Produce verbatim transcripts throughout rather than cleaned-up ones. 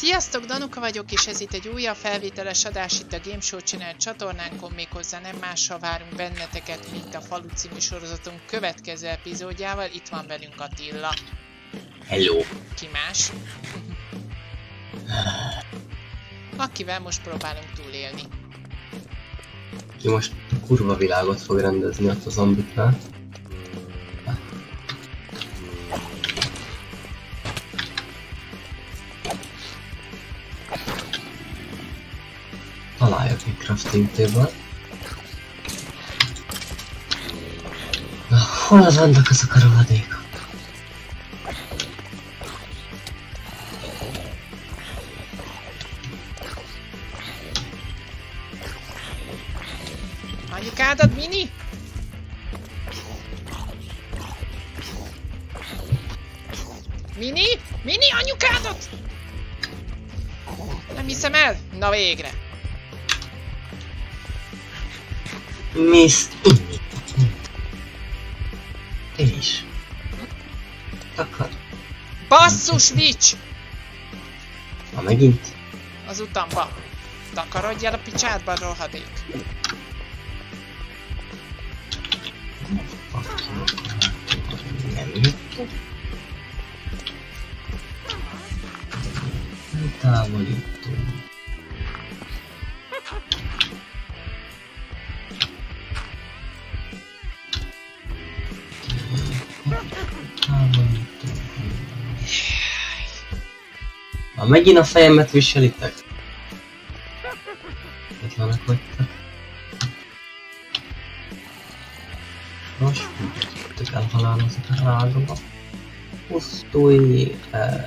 Sziasztok, Danuka vagyok, és ez itt egy újabb felvételes adás itt a Game Show Channel csatornánkon, méghozzá nem mással várunk benneteket, mint a Falu című sorozatunk következő epizódjával. Itt van velünk Attila. Hello! Ki más? Akivel most próbálunk túlélni. Ki most kurva világot fog rendezni ott a zombiknál. Találjak egy crafting table. Na, hol vannak azok a rohadékok? Anyukádat, Mini? Mini? Mini, anyukádat? Nem hiszem el? Na végre! Miszt... Te is. Takar. Basszus, Witch! Ha megint? Az utamba. Takarodjál a picsádba, rohadék. Nem jött. Nem távolítunk. Ha megint a fejemet viselitek? Ötlenek vagytok. Most tudjuk elhalálozni a rágóba. Pusztulj el.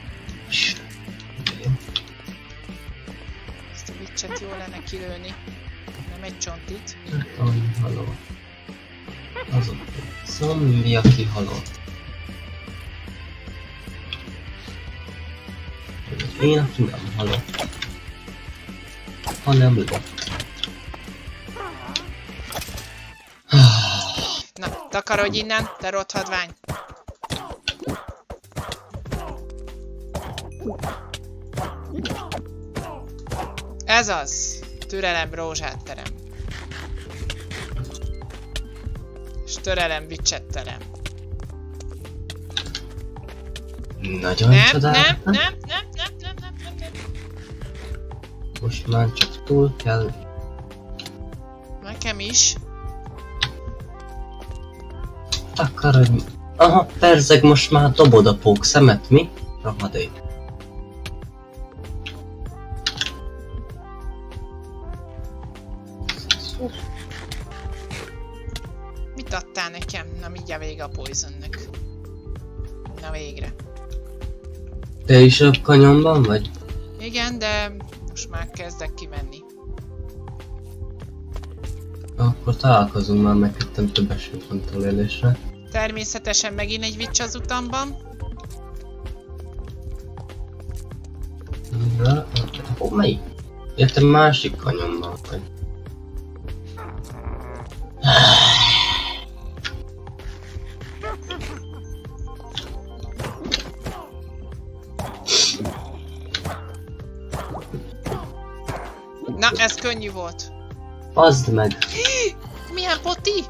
Ezt a Witchet jó lenne kilőni. Nem egy csontit. Annyi halott. Azok a zombi, aki halott. Én, aki nem halott. Hanem lett. Na, takarodj innen, te rothadvány! Ez az! Türelem, rózsát terem. És törelem, Witchet terem. Nagyon nem, csodálatos. Nem, nem, nem, nem, nem, nem, nem, nem. Most már csak túl kell. Nekem is. Takarodj. Aha, perzeg, most már dobod a pók szemet, mi? Rohadék. Mit adtál nekem? Na, mindjárt vége a poisonnek. Na végre. Te is a kanyonban vagy? Igen, de most már kezdek kimenni. Akkor találkozunk már, megköttem több esélyt van túlélésre. Természetesen megint egy Witch az utamban. Na, hol melyik? Értem, másik kanyonban vagy. Na, ez könnyű volt. Azd meg! Milyen poti?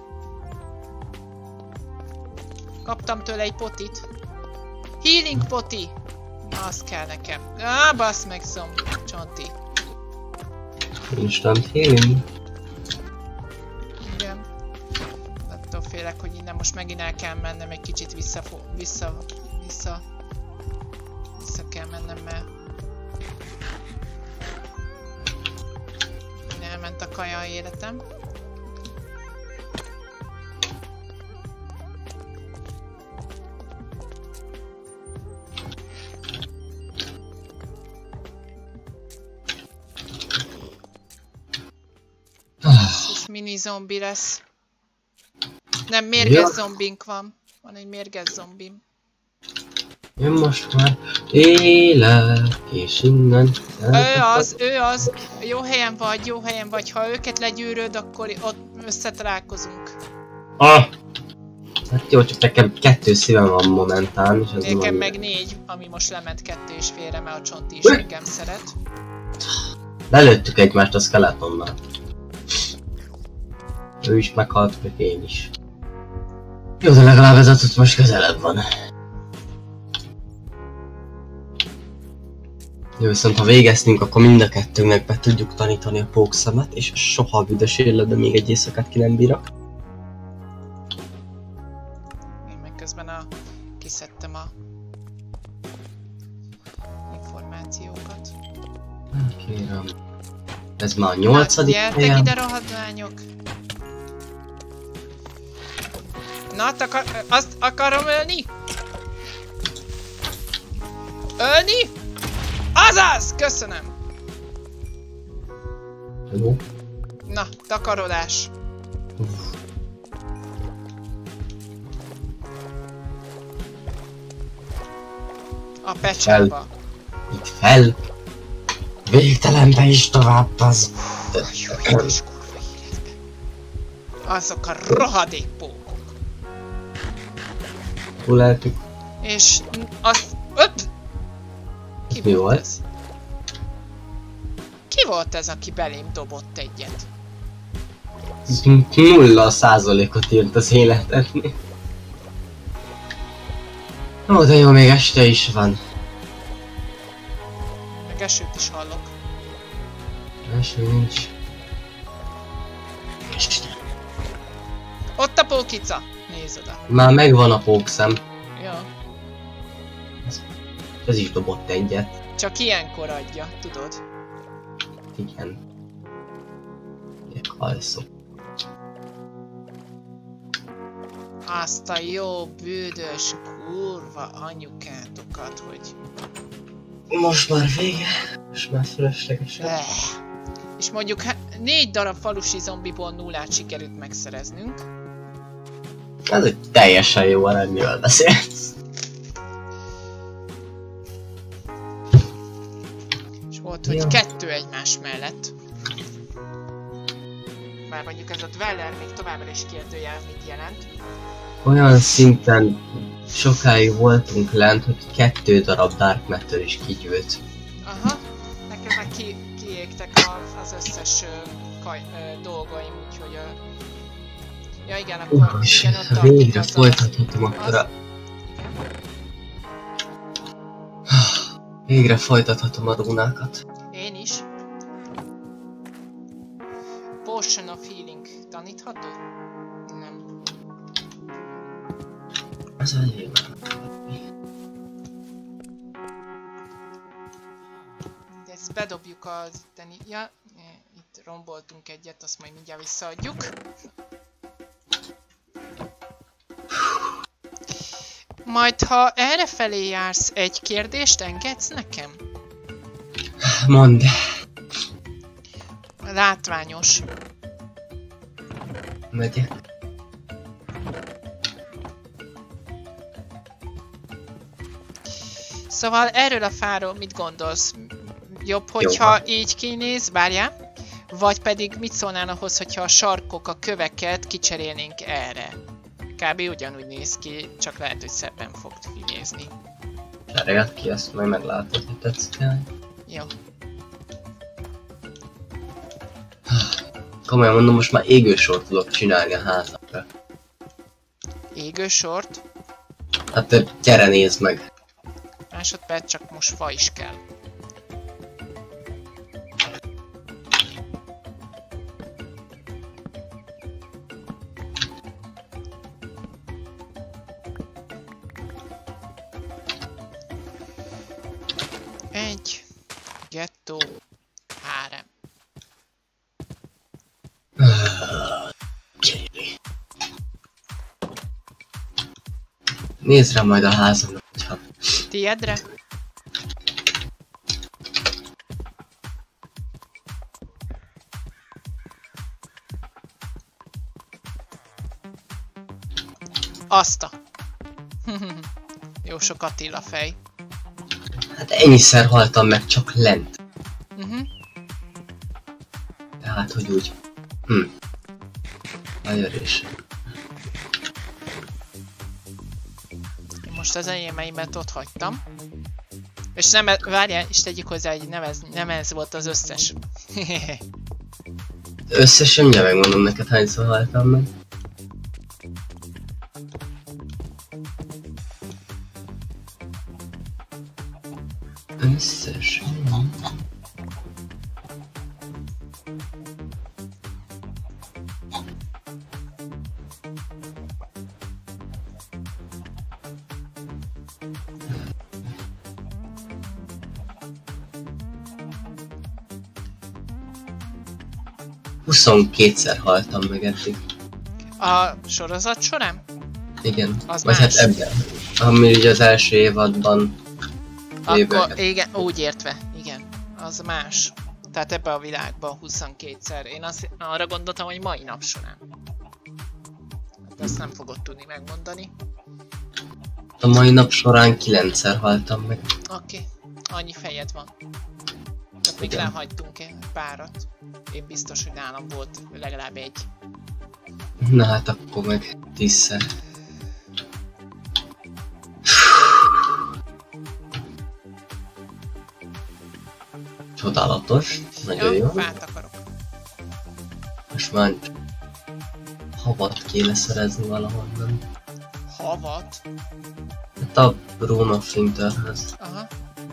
Kaptam tőle egy potit. Healing poti. Na, az kell nekem. Ah, bassz meg, szombi, csonti. Instant healing. Igen. Attól félek, hogy innen most megint el kell mennem egy kicsit vissza, vissza, vissza, vissza kell mennem, mert elment a kaja életem. Ez mini zombi lesz. Nem, mérges ja. zombink van. Van egy mérges zombim. Én most már élek, és innen... Ő az, ő az. Jó helyen vagy, jó helyen vagy. Ha őket legyűröd, akkor ott összetalálkozunk. Ah! Hát jó, csak nekem kettő szívem van momentán, és az Nekem meg négy, ami most lement kettő és félre, mert a Csonti is engem szeret. Lelőttük egymást a skeletonnal. Ő is meghalt, meg én is. Jó, de legalább ez a tud most közelebb van. Jó, viszont ha végeztünk, akkor mind a kettőnknek be tudjuk tanítani a pókszemet, és soha a büdös életben még egy éjszakát ki nem bírok. Én meg közben a... kiszedtem a... információkat. Kérem. Ez már a nyolcadik helyen. helyen. Gyertek ide, rohadt lányok! Na, akar, azt akarom ölni? Ölni? Azaz! Köszönöm! Jó. Na, takarodás. A pecsába. Itt fel. Végtelenbe is tovább az. Jó, édes kurva életbe. Azok a rohadék pókok. Túleltük. És azt... Öt! Ki Mi volt? ez? Ki volt ez, aki belém dobott egyet? Nulla százalékot írt az életednél. Ó, de jó, még este is van. Meg esőt is hallok. Eső nincs. Este. Ott a pókica! Nézd oda. Már megvan a pókszem. Ja. Ez is dobott egyet. Csak ilyenkor adja, tudod? Igen. Egy alszó. Azt a jó, bűdös, kurva anyukátokat, hogy... Most már vége. Most már fölöslegesen. Eh. És mondjuk négy darab falusi zombiból nullát sikerült megszereznünk. Ez egy teljesen jó eredményről beszélsz. És volt, hogy ja. kettő egymás mellett. Bár mondjuk ez a Dweller még továbbra is kérdőjel mit jelent. Olyan szinten sokáig voltunk lent, hogy kettő darab Dark Matter is kigyűlt. Aha, nekem meg ki, kiégtek a, az összes ö, kaj, ö, dolgaim, úgyhogy... Ö... Ja igen, akkor Uh, igen, ott tartunk végre az folytathatom akkor a... Az... Végre folytathatom a rúnákat. Én is. Potion of Healing tanítható? Nem. Ez elég van. De ezt bedobjuk az itteni... Ja, itt romboltunk egyet, azt majd mindjárt visszaadjuk. Majd ha errefelé jársz, egy kérdést engedsz nekem? Mondd. Látványos. Megyek. Szóval erről a fáról mit gondolsz? Jobb, hogyha jó. Így kinéz, várjál? Vagy pedig mit szólnál ahhoz, hogyha a sarkok, a köveket kicserélnénk erre? Kb. Ugyanúgy néz ki, csak lehet, hogy szebben fog kinézni. Cseréld ki, ezt majd meglátod, hogy tetszik el. Jó. Komolyan mondom, most már égősort tudok csinálni a házakra. Égősort? Hát gyere, nézd meg! Másodperc, csak most fa is kell. Egy, gettó, három. Nézd rá majd a házamra, hogyha... Tiedre? Azta. Jó sok Attila fej. Hát ennyiszer haltam meg csak lent. Uh-huh. Tehát, hogy úgy... Hm. Ajörés. most az enyémeimet ott hagytam. És nem, várjál, és tegyük hozzá, hogy nem ez, nem ez volt az összes. Összesen ugye megmondom neked, hányszor haltam meg. Összesen... huszonkétszer haltam meg eddig. A sorozat során? Igen. Az vagy más. Hát ebben. Ami ugye az első évadban... Akkor Éveket. igen, úgy értve, igen. Az más. Tehát ebbe a világban huszonkétszer. Én azt, arra gondoltam, hogy mai nap során. Hát azt nem fogod tudni megmondani. A mai nap során kilencszer haltam meg. Oké, okay. Annyi fejed van. Tehát még Igen. lehagytunk egy párat. Én biztos, hogy nálam volt legalább egy. Na hát akkor meg tízszer. Csodálatos, nagyon Ja, jó. fát akarok. Most már havat kéne szerezni valahonnan. Havat? Hát a Rune of Winterhez. Aha.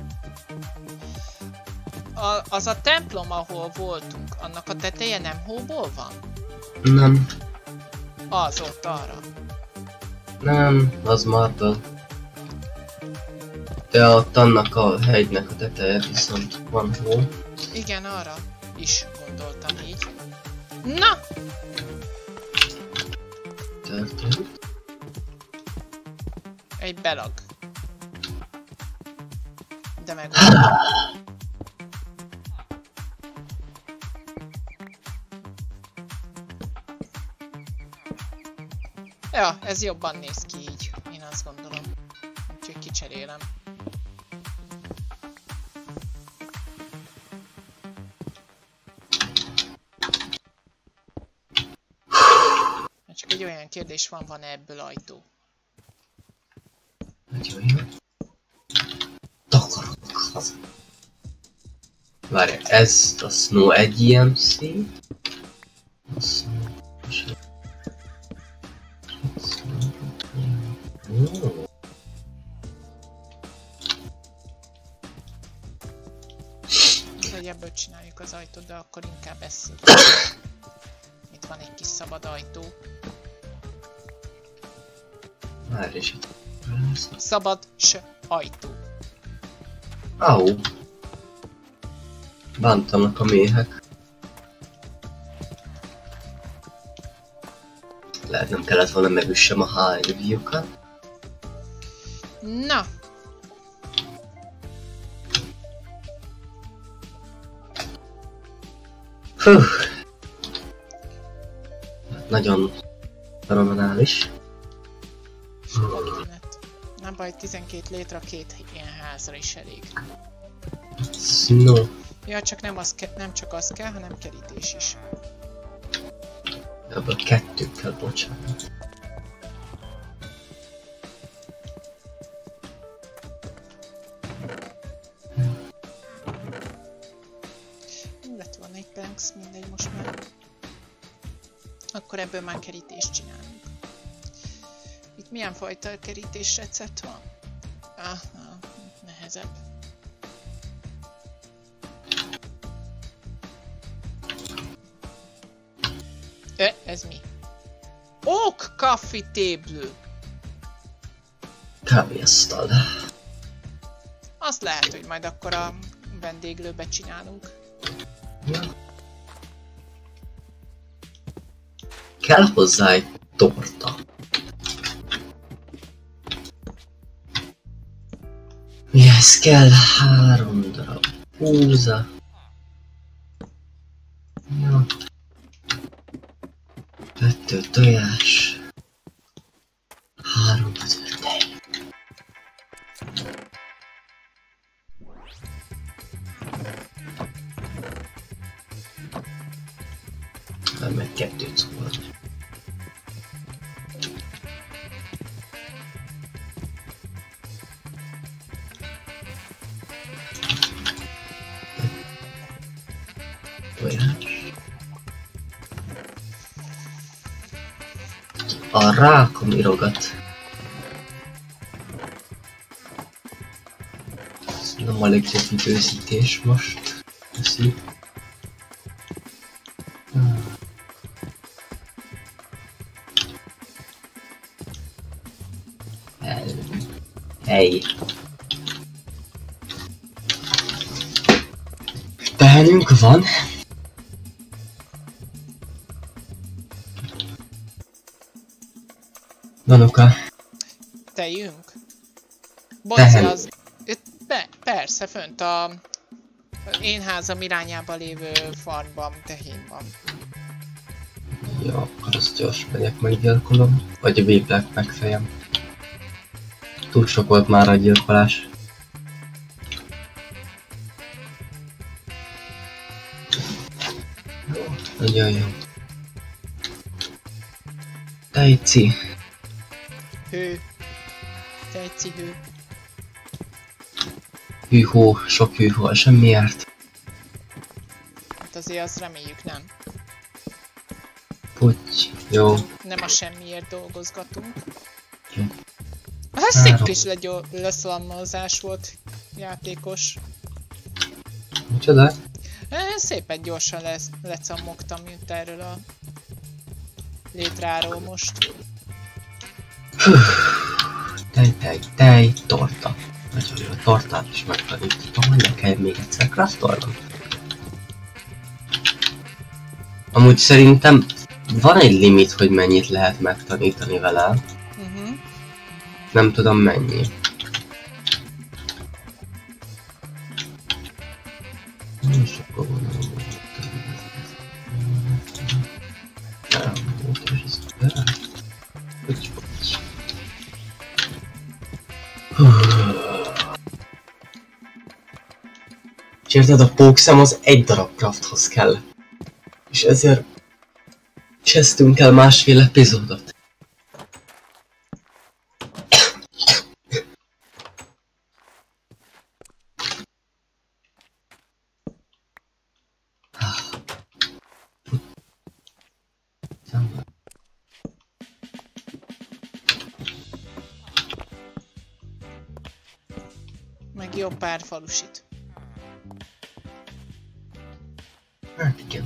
A, az a templom, ahol voltunk, annak a teteje nem hóból van? Nem, Az ott arra. nem, az Marble. De ott annak a hegynek a teteje viszont van hó. Igen, arra is gondoltam így. Na! Történt. Egy belag. De meg... Ja, ez jobban néz ki így, én azt gondolom. Úgyhogy kicserélem. Csak egy olyan kérdés van, van-e ebből ajtó? Nagyon jó. Takarok haza. Várj, ez a Snow egy i em cé. A Snow... Oh. Hogy ebből csináljuk az ajtót, de akkor inkább ezt. Itt van egy kis szabad ajtó. Várj is. Szabad s ajtó. Au. Bántanak a méhek. Lehet nem kellett volna megüssem a high-view-kat. Na! Hú. Nagyon fenomenális. Nem baj, tizenkét létre két ilyen házra is elég. Snow. Ja, csak nem, az ke nem csak az kell, hanem kerítés is. Ebből kettő kell, bocsánat. Lett volna egy planks, mindegy most már. Akkor ebből már kerítést csinálunk. Itt milyen fajta kerítés recept van? Ah, ah, nehezebb. Ö, ez mi? Oak Coffee Table! Kávéasztal. Azt lehet, hogy majd akkor a vendéglőbe csinálunk. Ja. Kell hozzá egy torta. Mihez kell három darab húza. Ja. Kettő tojás. Három öt tej. Meg kettő cukor. tojás. A rákom irogat. Ez nem a legjobb időzítés most. Köszi. Hely. Tehenünk van. Danuka. Tejünk? Bonzi az... Itt, be, persze, fönt a... én házam irányába lévő farmban, tehén van. Ja, akkor azt gyors megyek, meggyilkolom. Vagy a véplek megfejem. Túl sok volt már a gyilkolás. Nagyon jó. Tejci. Hő. Tejci hő. Hűhó, sok hűhó, semmiért. Hát azért azt reméljük nem. Puty, jó. Nem a semmiért dolgozgatunk. Jó. Hát szép kis leszalmazás volt, játékos. Micsoda? Szépen gyorsan le lecammogtam, mint erről a létráról most. Tej, tej, tej, torta. Nagyon jó, a tortát is megtanítottam, hogy ne kell még egyszer craftolnom. Amúgy szerintem van egy limit, hogy mennyit lehet megtanítani vele. Uh-huh. Nem tudom mennyi. És akkor gondolom, hogy nem, és ez be. Puty, puty. És érted, a pókszem az egy darab crafthoz kell. És ezért kezdtünk el másfél epizódot. Meg jó pár falusit. Hát igen.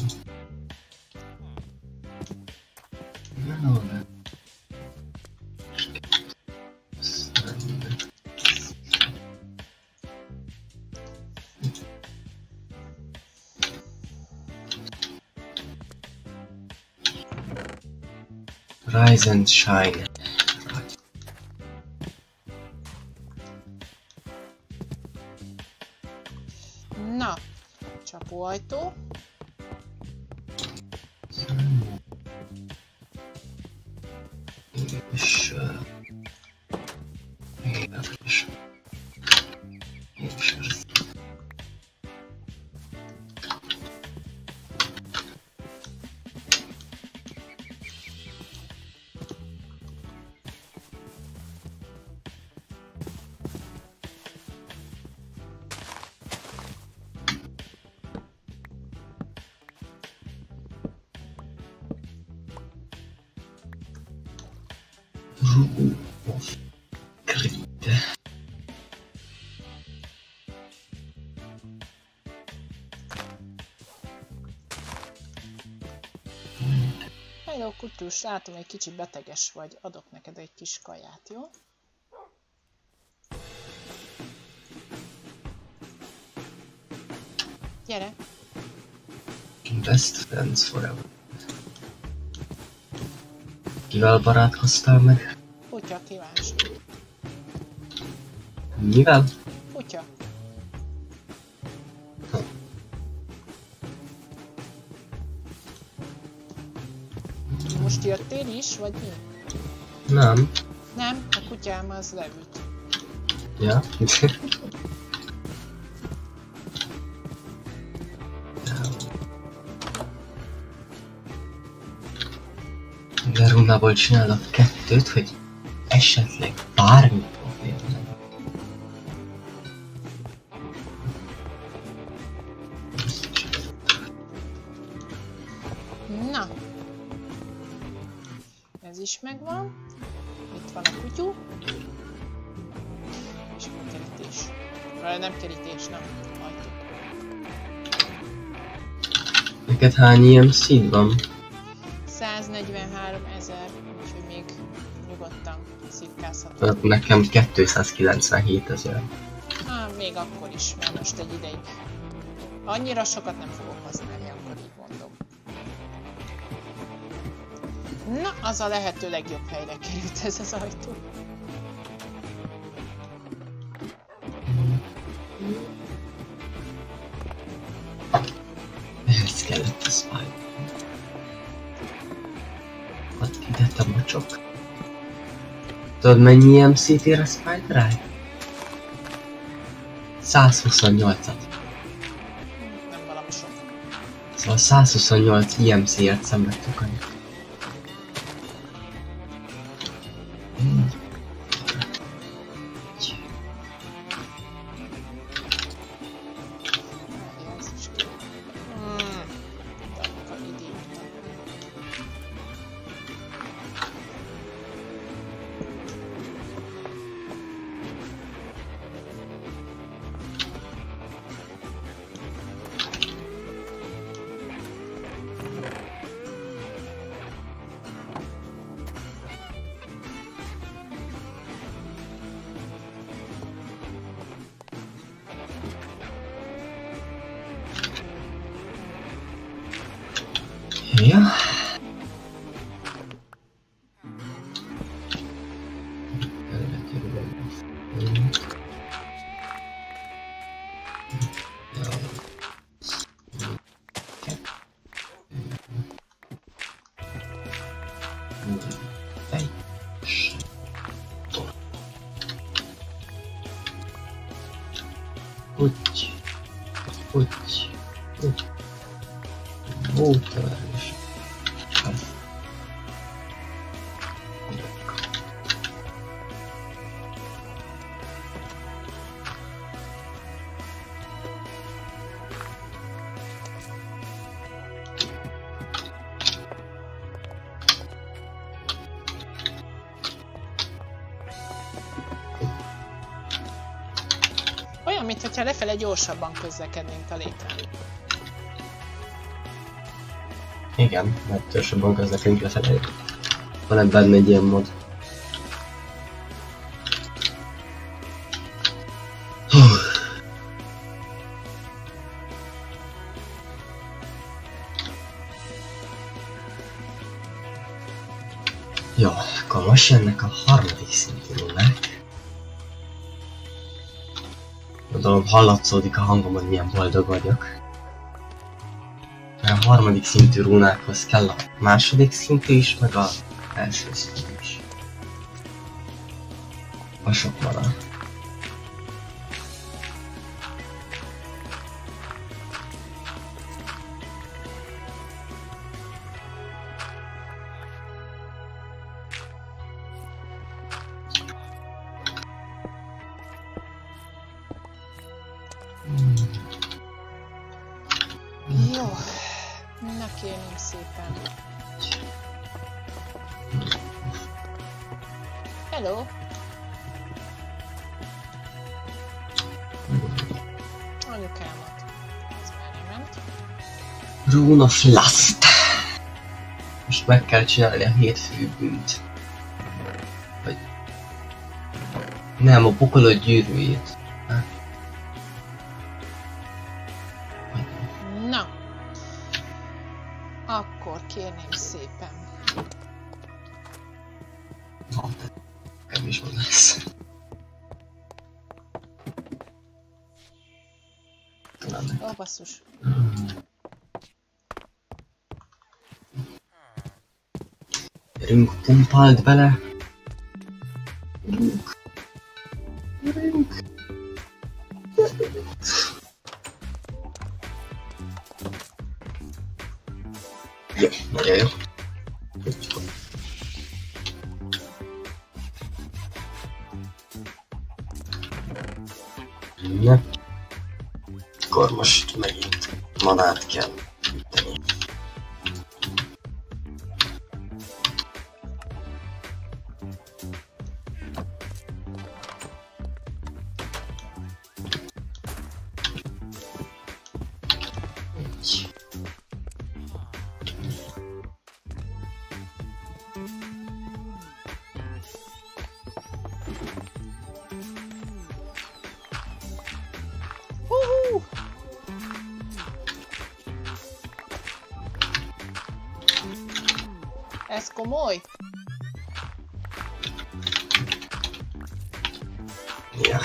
No, no. Rise and shine. Na, csapóajtó. És... És... És... Rule of Grid. Hello, Kutus, látom, egy kicsit beteges vagy. Adok neked egy kis kaját, jó? Gyere! Best friends forever. Kivel barátkoztál meg? Kutya, kíváncsi. Mivel? Kutya. Most jöttél is, vagy mi? Nem. Nem, a kutyám az leült. Ja? De runából csinálok kettőt, hogy esetleg bármi probléma legyen. is megvan. Itt van a kutyú. És a kerítés. Rá nem kerítés, nem. Ajtó. Neked hány ilyen szín van? száznegyvenhárom ezer, úgyhogy még nyugodtan szikkázhatom. Nekem kétszázkilencvenhét ezer. Ah, még akkor is, mert most egy ideig. Annyira sokat nem fogok használni, akkor így mondom. Na, az a lehető legjobb helyre került ez az ajtó. Ehhez kellett a Spider. Add ide a mocsok. Tudod mennyi em cé-t ér a Spider-Eye? százhuszonnyolcat. Nem valami sok. Szóval százhuszonnyolc i em cé-et szenvedtük annyit. Ja. Úgy, úgy, úgy. Water. Olyan, mintha lefele gyorsabban közlekednénk a létrán. Igen, mert gyorsabban közlekedünk lefele. Van ebben egy ilyen mod. Jó, akkor most jönnek a harmadik szintű rúnák. Gondolom hallatszódik a hangom, hogy milyen boldog vagyok. A harmadik szintű rúnákhoz kell a második szintű is, meg a első szintű is. A sok van. Jó, na kérném szépen. Hello! Anyukámat. Ez már ment. Rune of Lust. Most meg kell csinálni a hétfő bűnt. Vagy... Nem, a pokolod gyűrűjét. Na. Akkor kérném szépen. Ha, nem is van lesz. Ó, basszus. Gyerünk, pumpáld bele! Gyerünk! Gyerünk! Jó, nagyon jó. Na. Akkor most megint manát kell tenni. komoly? Ja.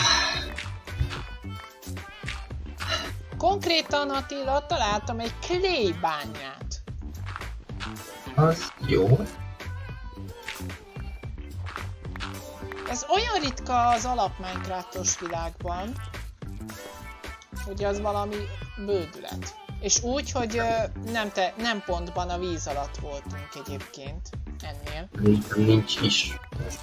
Konkrétan, Attila, találtam egy clay bányát. Az jó. Ez olyan ritka az alap Minecraftos világban, hogy az valami bődület. És úgy, hogy nem, te, nem pontban a víz alatt voltunk egyébként ennél. Nincs, nincs is.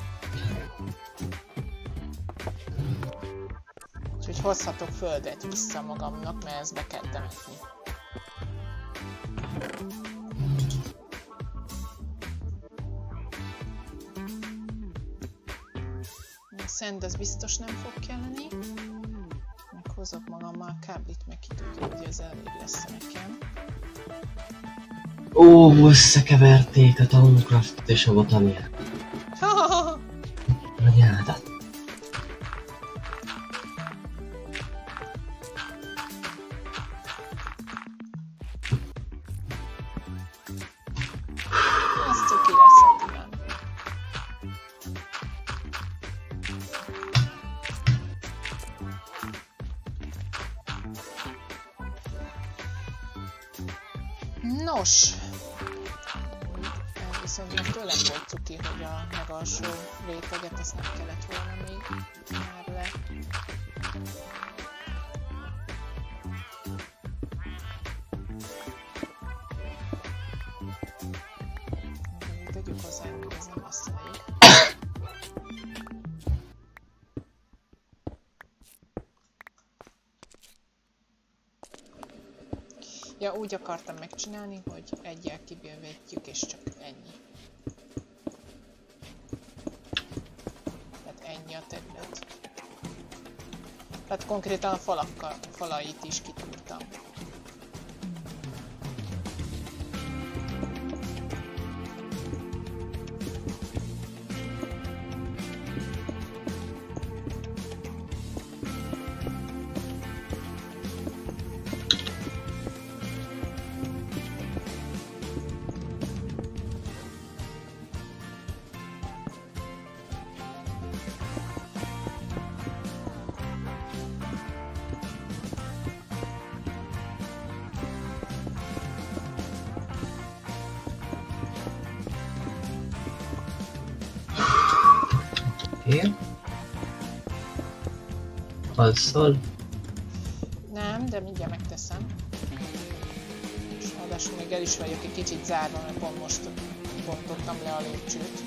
Úgyhogy hozhatok földet vissza magamnak, mert ezt be kell temetni. A szend az biztos nem fog kelleni. Meg hozok magammal a káblit, meg ki tudja, hogy ez elég lesz nekem. Ó, összekeverték a Thaumcraftot és a botaniát. Anyádat. Ez cuki lesz, Attilán. Nos, ez viszont meg tőlem volt cuki, hogy a megalsó réteget ezt nem kellett volna még már le. De tegyük hozzá, hogy ez nem lesz elég. Ja, úgy akartam megcsinálni, hogy egyel kibővítjük, és csak ennyi. Tehát ennyi a terület. Tehát konkrétan a falakkal, falait is kitúrtam. Én? Alszol? Nem, de mindjárt megteszem. És ráadásul még el is vagyok egy kicsit zárva, mert pont most bontottam le a lépcsőt.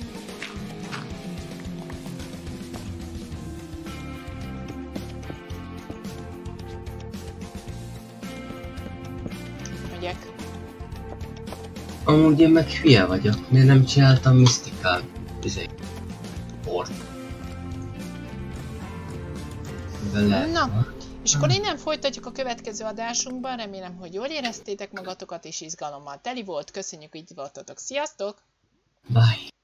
Megyek. Amúgy én meg hülye vagyok, miért nem csináltam Mystical izé, port. Na, és akkor innen folytatjuk a következő adásunkban, remélem, hogy jól éreztétek magatokat és izgalommal teli volt, köszönjük, hogy itt voltatok, sziasztok! Bye!